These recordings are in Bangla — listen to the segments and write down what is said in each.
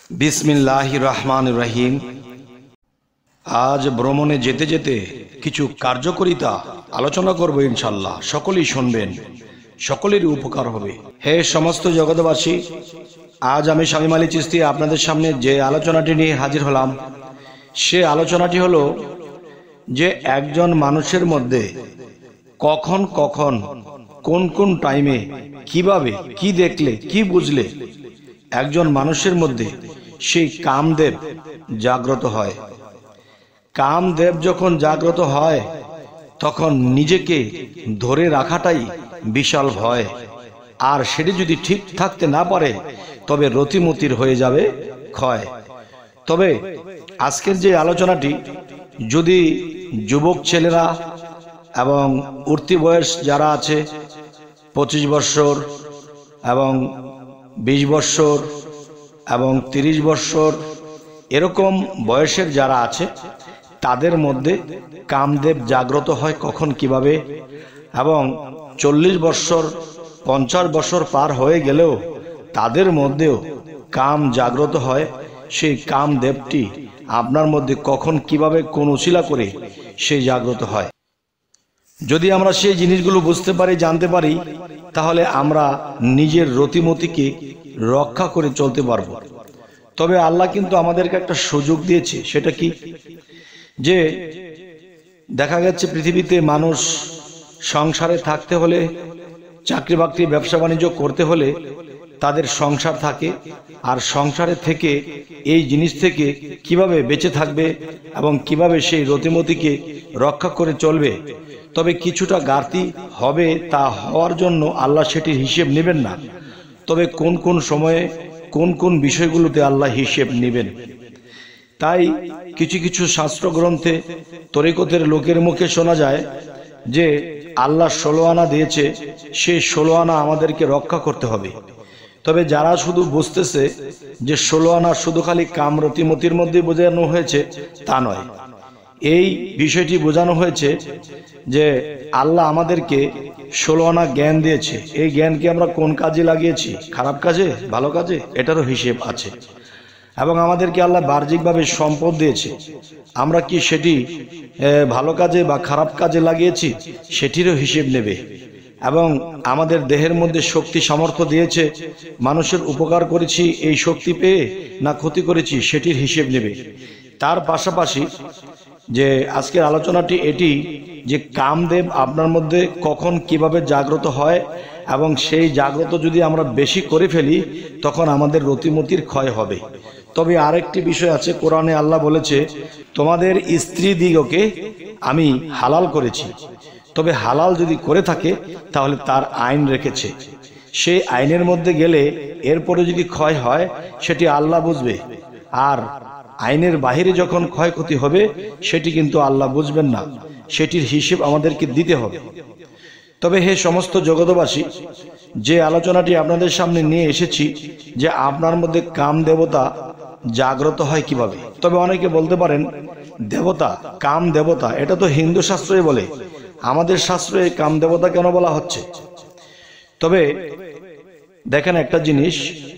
বিসমিল্লাহির রহমানির রহিম। আজ ভ্রমণে যেতে যেতে কিছু কার্যকরিতা আলোচনা করব ইনশাল্লাহ। সকলেই শুনবেন, সকলেরই উপকার হবে। হে সমস্ত জগৎবাসী, আজ আমি শামীম আলী চিশতি আপনাদের সামনে যে আলোচনাটি নিয়ে হাজির হলাম, সে আলোচনাটি হলো যে একজন মানুষের মধ্যে কখন কখন কোন কোন টাইমে কিভাবে কি দেখলে কি বুঝলে একজন মানুষের মধ্যে সেই কামদেব জাগ্রত হয়। কামদেব যখন জাগ্রত হয় তখন নিজেকে ধরে রাখাটাই বিশাল ভয়, আর সেটি যদি ঠিক থাকতে না পারে তবে রতিমতির হয়ে যাবে ক্ষয়। তবে আজকের যে আলোচনাটি, যদি যুবক ছেলেরা এবং উঠতি বয়স যারা আছে 25 বৎসর এবং 20 বৎসর এবং 30 বৎসর এরকম বয়সের যারা আছে, তাদের মধ্যে কামদেব জাগ্রত হয় কখন কিভাবে, এবং 40 বৎসর 50 বৎসর পার হয়ে গেলেও তাদের মধ্যেও কাম জাগ্রত হয়, সেই কামদেবটি আপনার মধ্যে কখন কিভাবে কোন উছিলা করে সেই জাগ্রত হয়। যদি আমরা সেই জিনিসগুলো বুঝতে পারি, জানতে পারি, তাহলে আমরা নিজের রতিমতিকে রক্ষা করে চলতে পারবো। তবে আল্লাহ কিন্তু আমাদেরকে একটা সুযোগ দিয়েছে। সেটা কি? যে দেখা যাচ্ছে পৃথিবীতে মানুষ সংসারে থাকতে হলে, চাকরি বাকরি ব্যবসা বাণিজ্য করতে হলে তাদের সংসার থাকে, আর সংসারে থেকে এই জিনিস থেকে কিভাবে বেঁচে থাকবে এবং কিভাবে সেই রতিমতিকে রক্ষা করে চলবে। তবে কিছুটা ঘাটতি হবে, তা হওয়ার জন্য আল্লাহ সেটির হিসেব নেবেন না। তবে কোন কোন সময়ে কোন কোন বিষয়গুলোতে আল্লাহ হিসেব নেবেন। তাই কিছু কিছু শাস্ত্র গ্রন্থে তরিকতের লোকের মুখে শোনা যায় যে আল্লাহ 16 আনা দিয়েছে, সেই 16 আনা আমাদেরকে রক্ষা করতে হবে। তবে যারা শুধু বুঝতেছে যে 16 আনা শুধু খালি কাম রতিমতির মধ্যে বোঝানো হয়েছে, তা নয়। এই বিষয়টি বোঝানো হয়েছে যে আল্লাহ আমাদেরকে 16 আনা জ্ঞান দিয়েছে। এই জ্ঞানকে আমরা কোন কাজে লাগিয়েছি, খারাপ কাজে, ভালো কাজে, এটারও হিসেব আছে। এবং আমাদেরকে আল্লাহ বাহ্যিকভাবে সম্পদ দিয়েছে, আমরা কি সেটি ভালো কাজে বা খারাপ কাজে লাগিয়েছি, সেটিরও হিসেব নেবে। এবং আমাদের দেহের মধ্যে শক্তি সামর্থ্য দিয়েছে, মানুষের উপকার করেছি এই শক্তি পেয়ে না ক্ষতি করেছি, সেটির হিসেব নেবে। তার পাশাপাশি যে আজকের আলোচনাটি এটি যে কামদেব আপনার মধ্যে কখন কিভাবে জাগ্রত হয়, এবং সেই জাগ্রত যদি আমরা বেশি করে ফেলি তখন আমাদের রতিমতির ক্ষয় হবে। তবে আরেকটি বিষয় আছে, কোরআনে আল্লাহ বলেছে তোমাদের স্ত্রী দিগকে আমি হালাল করেছি। তবে হালাল যদি করে থাকে তাহলে তার আইন রেখেছে, সেই আইনের মধ্যে গেলে এরপরে যদি ক্ষয় হয় সেটি আল্লাহ বুঝবে, আর আইনের বাহিরে যখন ক্ষয়ক্ষতি হবে সেটি কিন্তু আল্লাহ বুঝবেন না, সেটির হিসেব আমাদেরকে দিতে হবে। তবে হে সমস্ত জগৎবাসী, যে আলোচনাটি আপনাদের সামনে নিয়ে এসেছি যে আপনার মধ্যে কাম দেবতা জাগ্রত হয় কিভাবে। তবে অনেকে বলতে পারেন দেবতা, কাম দেবতা, এটা তো হিন্দু শাস্ত্রে বলে, আমাদের শাস্ত্রে কাম দেবতা কেন বলা হচ্ছে? তবে দেখেন একটা জিনিস,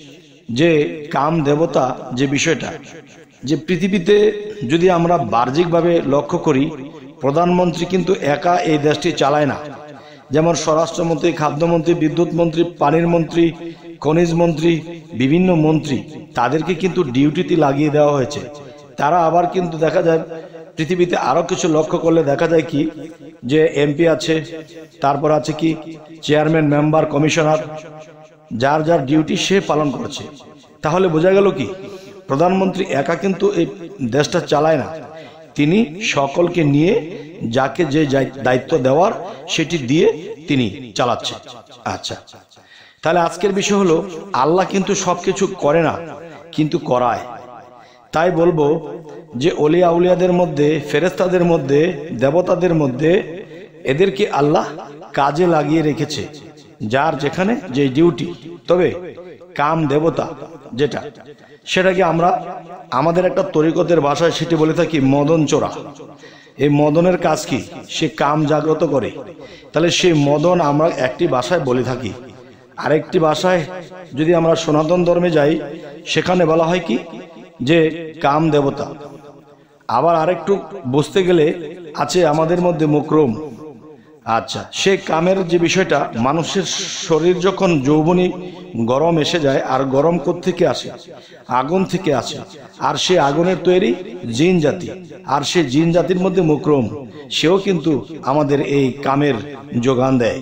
যে কাম দেবতা যে বিষয়টা, যে পৃথিবীতে যদি আমরা বাহ্যিকভাবে লক্ষ্য করি, প্রধানমন্ত্রী কিন্তু একা এই দেশটি চালায় না। যেমন স্বরাষ্ট্রমন্ত্রী, খাদ্যমন্ত্রী, বিদ্যুৎ মন্ত্রী, পানির মন্ত্রী, খনিজ মন্ত্রী, বিভিন্ন মন্ত্রী, তাদেরকে কিন্তু ডিউটিতে লাগিয়ে দেওয়া হয়েছে। তারা আবার কিন্তু দেখা যায় পৃথিবীতে আরো কিছু লক্ষ্য করলে দেখা যায় কি, যে এমপি আছে, তারপর আছে কি চেয়ারম্যান, মেম্বার, কমিশনার, যার যার ডিউটি সে পালন করছে। তাহলে বোঝা গেল কি, প্রধানমন্ত্রী একা কিন্তু এই দেশটা চালায় না, তিনি সকলকে নিয়ে যাকে যে দায়িত্ব দেওয়ার সেটি দিয়ে তিনি চালাচ্ছে। আচ্ছা, তাহলে আজকের বিষয় হলো আল্লাহ কিন্তু সবকিছু করে না, কিন্তু করায়। তাই বলবো যে ওলিয়া উলিয়াদের মধ্যে, ফেরেশতাদের মধ্যে, দেবতাদের মধ্যে এদেরকে আল্লাহ কাজে লাগিয়ে রেখেছে, যার যেখানে যে ডিউটি। তবে কাম দেবতা যেটা, সেটাকে আমরা আমাদের একটা তরিকতের ভাষায় সেটি বলে থাকি মদন চোরা। এই মদনের কাজ কি? সে কাম জাগ্রত করে। তাহলে সেই মদন আমরা একটি ভাষায় বলে থাকি, আরেকটি ভাষায় যদি আমরা সনাতন ধর্মে যাই সেখানে বলা হয় কি যে কাম দেবতা। আবার আরেকটু বুঝতে গেলে আছে আমাদের মধ্যে মুকরম। আচ্ছা, সে কামের যে বিষয়টা, মানুষের শরীর যখন যৌবনী গরম এসে যায়, আর গরম কোত্থেকে আসে? আগুন থেকে আসে। আর সে আগুনের তৈরি জিন জাতি, আর সে জিন জাতির মধ্যে মুকরম, সেও কিন্তু আমাদের এই কামের যোগান দেয়।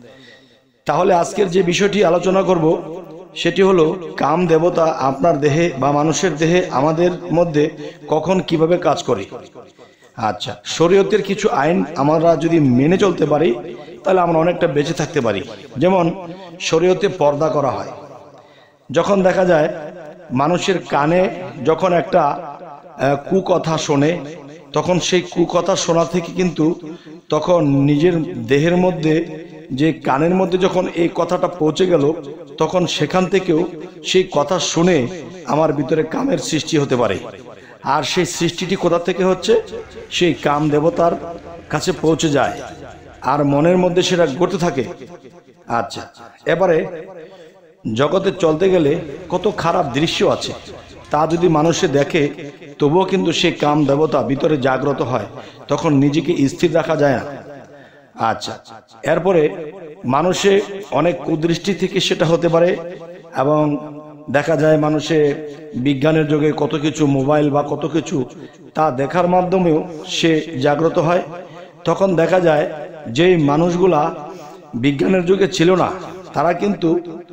তাহলে আজকের যে বিষয়টি আলোচনা করব সেটি হলো কাম দেবতা আপনার দেহে বা মানুষের দেহে আমাদের মধ্যে কখন কিভাবে কাজ করে। আচ্ছা, শরীয়তের কিছু আইন আমরা যদি মেনে চলতে পারি তাহলে আমরা অনেকটা বেঁচে থাকতে পারি। যেমন শরীয়তে পর্দা করা হয়। যখন দেখা যায় মানুষের কানে যখন একটা কুকথা শোনে, তখন সেই কুকথা শোনা থেকে কিন্তু তখন নিজের দেহের মধ্যে যে কানের মধ্যে যখন এই কথাটা পৌঁছে গেল, তখন সেখান থেকেও সেই কথা শুনে আমার ভিতরে কামের সৃষ্টি হতে পারে। আর সেই সৃষ্টিটি কোথা থেকে হচ্ছে? সেই কাম দেবতার কাছে পৌঁছে যায়, আর মনের মধ্যে সেটা ঘটতে থাকে। আচ্ছা, এবারে জগতে চলতে গেলে কত খারাপ দৃশ্য আছে, তা যদি মানুষে দেখে তবুও কিন্তু সেই কাম দেবতা ভিতরে জাগ্রত হয়, তখন নিজেকে স্থির রাখা যায় না। আচ্ছা, এরপরে মানুষে অনেক কুদৃষ্টি থেকে সেটা হতে পারে, এবং দেখা যায় মানুষে বিজ্ঞানের যুগে কত কিছু মোবাইল বা কত কিছু তা দেখার মাধ্যমেও সে জাগ্রত হয়। তখন দেখা যায় যেই মানুষগুলা বিজ্ঞানের যুগে ছিল না, তারা কিন্তু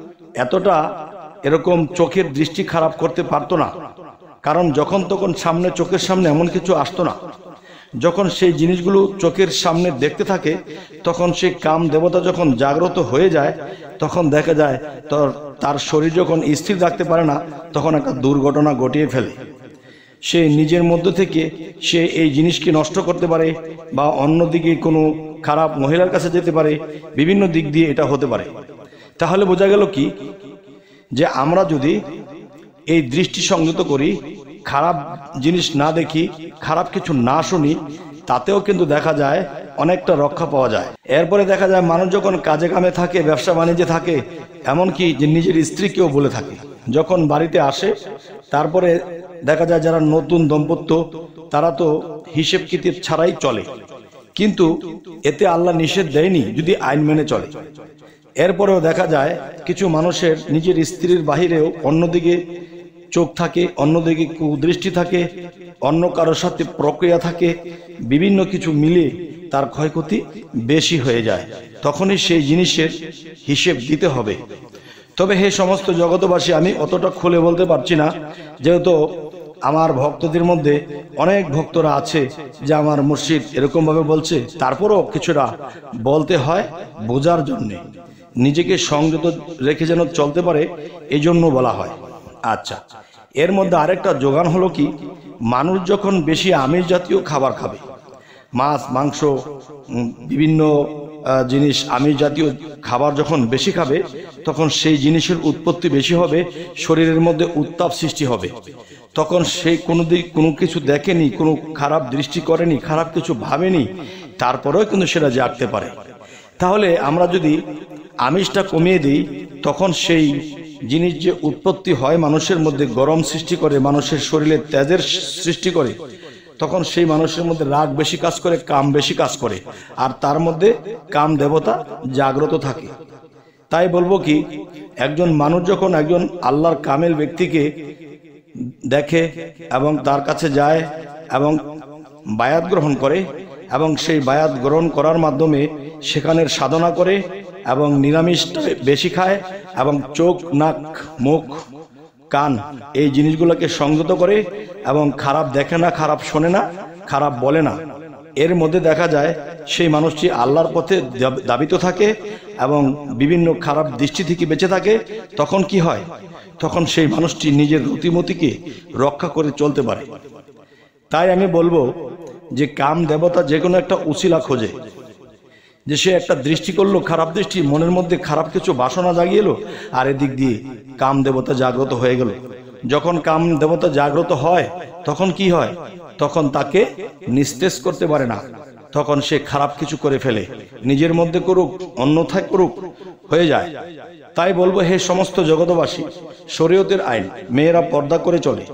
এতটা এরকম চোখের দৃষ্টি খারাপ করতে পারতো না, কারণ যখন তখন সামনে চোখের সামনে এমন কিছু আসতো না। যখন সেই জিনিসগুলো চোখের সামনে দেখতে থাকে, তখন সেই কাম দেবতা যখন জাগ্রত হয়ে যায়, তখন দেখা যায় তার শরীর যখন স্থির রাখতে পারে না, তখন একটা দুর্ঘটনা ঘটিয়ে ফেলে। সে নিজের মধ্য থেকে সে এই জিনিসকে নষ্ট করতে পারে, বা অন্যদিকে কোনো খারাপ মহিলার কাছে যেতে পারে, বিভিন্ন দিক দিয়ে এটা হতে পারে। তাহলে বোঝা গেল কি, যে আমরা যদি এই দৃষ্টি সংযত করি, খারাপ জিনিস না দেখি, খারাপ কিছু না শুনি, তাতেও কিন্তু দেখা যায় অনেকটা রক্ষা পাওয়া যায়। এরপরে দেখা যায় মানুষ যখন কাজে কামে থাকে, ব্যবসা বাণিজ্যে থাকে, এমনকি যে নিজের স্ত্রীকেও বলে থাকে, যখন বাড়িতে আসে, তারপরে দেখা যায় যারা নতুন দম্পত্য তারা তো হিসেব কিতাব ছাড়াই চলে, কিন্তু এতে আল্লাহ নিষেধ দেয়নি যদি আইন মেনে চলে। এরপরেও দেখা যায় কিছু মানুষের নিজের স্ত্রীর বাহিরেও অন্যদিকে চোখ থাকে, অন্যদিকে কুদৃষ্টি থাকে, অন্য কারোর সাথে প্রক্রিয়া থাকে, বিভিন্ন কিছু মিলে তার ক্ষয়ক্ষতি বেশি হয়ে যায়। তখনই সেই জিনিসের হিসেব দিতে হবে। তবে হে সমস্ত জগতবাসী, আমি অতটা খুলে বলতে পারছি না, যেহেতু আমার ভক্তদের মধ্যে অনেক ভক্তরা আছে যে আমার মুর্শিদ এরকম ভাবে বলছে, তারপরও কিছুটা বলতে হয় বোঝার জন্য, নিজেকে সংযত রেখে যেন চলতে পারে, এই জন্য বলা হয়। আচ্ছা, এর মধ্যে আরেকটা যোগান হলো কি, মানুষ যখন বেশি আমিষ জাতীয় খাবার খাবে, মাছ মাংস বিভিন্ন জিনিস আমিষ জাতীয় খাবার যখন বেশি খাবে, তখন সেই জিনিসের উৎপত্তি বেশি হবে, শরীরের মধ্যে উত্তাপ সৃষ্টি হবে। তখন সেই কোনো কিছু দেখেনি, কোনো খারাপ দৃষ্টি করেনি, খারাপ কিছু ভাবেনি, তারপরেও কিন্তু সেটা জাগতে পারে। তাহলে আমরা যদি আমিষটা কমিয়ে দিই, তখন সেই জিনিস যে উৎপত্তি হয় মানুষের মধ্যে, গরম সৃষ্টি করে, মানুষের শরীরে তেজের সৃষ্টি করে, তখন সেই মানুষের মধ্যে রাগ বেশি কাজ করে, কাম বেশি কাজ করে, আর তার মধ্যে কাম দেবতা জাগ্রত থাকে। তাই বলবো কি, একজন মানুষ যখন একজন আল্লাহর কামেল ব্যক্তিকে দেখে এবং তার কাছে যায় এবং বায়াত গ্রহণ করে, এবং সেই বায়াত গ্রহণ করার মাধ্যমে সেখানের সাধনা করে, এবং নিরামিষটা বেশি খায়, এবং চোখ নাক মুখ কান এই জিনিসগুলোকে সংযত করে, এবং খারাপ দেখে না, খারাপ শোনে না, খারাপ বলে না, এর মধ্যে দেখা যায় সেই মানুষটি আল্লাহর পথে দাবিত থাকে এবং বিভিন্ন খারাপ দৃষ্টি থেকে বেঁচে থাকে। তখন কি হয়? তখন সেই মানুষটি নিজের রতিমতিকে রক্ষা করে চলতে পারে। তাই আমি বলবো যে কাম দেবতা যে কোনো একটা উছিলা খোঁজে, যে সে একটা দৃষ্টি করলো, খারাপ দৃষ্টি, মনের মধ্যে খারাপ কিছু বাসনা জাগিয়ে এলো, আর এদিক দিয়ে কাম দেবতা জাগ্রত হয়ে গেল। যখন কাম দেবতা জাগ্রত হয়, তখন কি হয়? তখন তাকে নিস্তেজ করতে পারে না, তখন সে খারাপ কিছু করে ফেলে, নিজের মধ্যে করুক অন্যথায় করুক, হয়ে যায়। তাই বলবো হে সমস্ত জগতবাসী, শরীয়তের আইন মেয়েরা পর্দা করে চলে,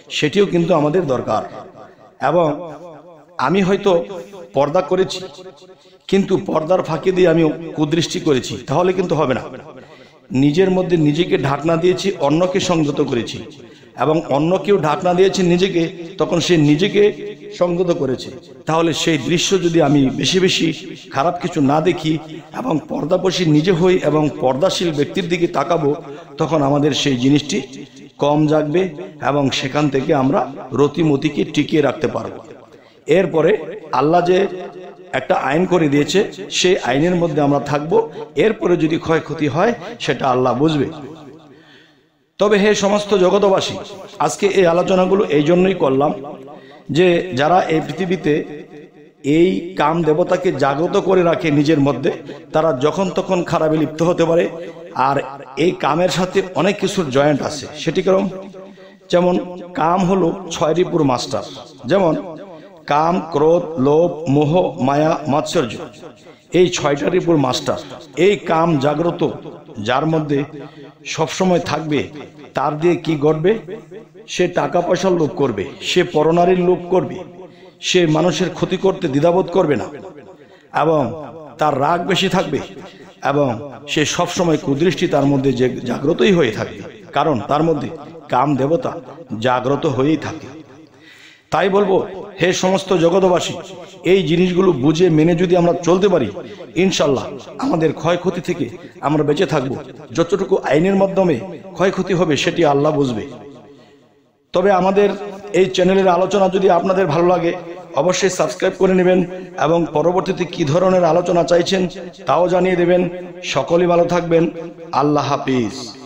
সেটিও কিন্তু আমাদের দরকার। এবং আমি হয়তো পর্দা করেছি, কিন্তু পর্দার ফাঁকি দিয়ে আমি কুদৃষ্টি করেছি, তাহলে কিন্তু হবে না। নিজের মধ্যে নিজেকে ঢাকনা দিয়েছি, অন্যকে সংযত করেছি, এবং অন্য কেউ ঢাকনা দিয়েছে নিজেকে, তখন সে নিজেকে সংযত করেছে। তাহলে সেই দৃশ্য যদি আমি বেশি বেশি খারাপ কিছু না দেখি এবং পর্দাপোষী নিজে হই এবং পর্দাশীল ব্যক্তির দিকে তাকাবো, তখন আমাদের সেই জিনিসটি কম জাগবে এবং সেখান থেকে আমরা রতিমতিকে টিকিয়ে রাখতে পারবো। এরপরে আল্লাহ যে একটা আইন করে দিয়েছে, সেই আইনের মধ্যে আমরা থাকবো। এরপরে যদি ক্ষয়ক্ষতি হয় সেটা আল্লাহ বুঝবে। তবে হে সমস্ত জগতবাসী, আজকে এই আলোচনাগুলো এই জন্যই করলাম যে যারা এই পৃথিবীতে এই কাম দেবতাকে জাগ্রত করে রাখে নিজের মধ্যে, তারা যখন তখন খারাপে লিপ্ত হতে পারে। আর এই কামের সাথে অনেক কিছুর জয়েন্ট আছে। সেটি কারণ, যেমন কাম হলো 6টি পুরো মাস্টার। যেমন কাম, ক্রোধ, লোভ, মোহ, মায়া, মাৎসর্য, এই 6টার উপর মাস্টার। এই কাম জাগ্রত যার মধ্যে সবসময় থাকবে, তার দিয়ে কি ঘটবে? সে টাকা পয়সার লোভ করবে, সে পরনারীর লোভ করবে, সে মানুষের ক্ষতি করতে দ্বিধাবোধ করবে না, এবং তার রাগ বেশি থাকবে, এবং সে সবসময় কুদৃষ্টি তার মধ্যে জাগ্রতই হয়ে থাকবে, কারণ তার মধ্যে কাম দেবতা জাগ্রত হয়েই থাকে। তাই বলবো, হে সমস্ত জগতবাসী, এই জিনিসগুলো বুঝে মেনে যদি আমরা চলতে পারি, ইনশাল্লাহ আমাদের ক্ষয়ক্ষতি থেকে আমরা বেঁচে থাকবো। যতটুকু আইনের মাধ্যমে ক্ষয়ক্ষতি হবে সেটি আল্লাহ বুঝবে। তবে আমাদের এই চ্যানেলের আলোচনা যদি আপনাদের ভালো লাগে, অবশ্যই সাবস্ক্রাইব করে নেবেন এবং পরবর্তীতে কি ধরনের আলোচনা চাইছেন তাও জানিয়ে দেবেন। সকলেই ভালো থাকবেন। আল্লাহ হাফিজ।